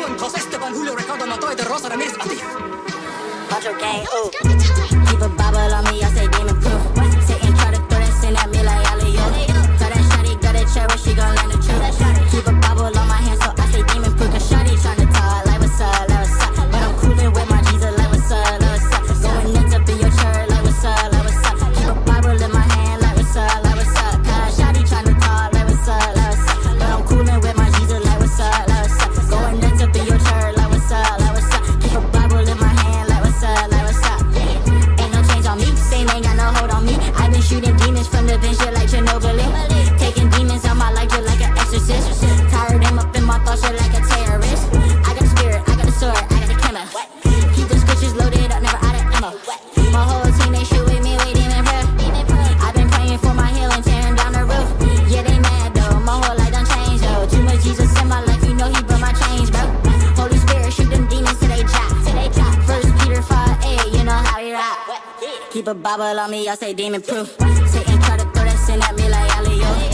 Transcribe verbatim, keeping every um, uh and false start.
going, cause Esteban, Julio, Ricardo, Montoya, De Rosa, Ramirez, Ati. Macho gang, ooh. Keep a Bible on me, I say demon proof. Satan try to throw that sin at me like alley-oop. Tell that shawty, got a chair where she gon' learn the truth. Keep a Bible on my hand, so I say demon proof. Cause shawty tryna talk like what's up, like what's up. But I'm coolin' with my Jesus like what's up, like what's up. Going nuts up in your church like what's up, like what's up. Keep a Bible in my hand like what's up, like what's up. Cause shawty tryna talk like what's up, like what's up. But I'm coolin' with my Jesus like what's up, like what's up. Going nuts up in your church like what's up, like what's up. Keep a Bible in my hand like what's up, like what's up. Ain't no change on me, same ain't got no hold on me. I been shooting demons from the bench just like Chernobyl. Taking demons out my life just like an exorcist. Tired them up in my thoughts just like a terrorist. I got the spirit, I got the sword, I got the camera. Keep the scriptures loaded up, never out of ammo. My whole team, they shoot with me, waiting in prayer. I've been praying for my healing, tearing down the roof. Yeah, they mad though, my whole life done changed though. Too much Jesus in my life, you know he brought my change, bro. Holy Spirit, shoot them demons till they drop. First Peter five eight, you know how he rock. Keep a Bible on me, I say demon proof. Satan try to throw that sin at me like alley-oop.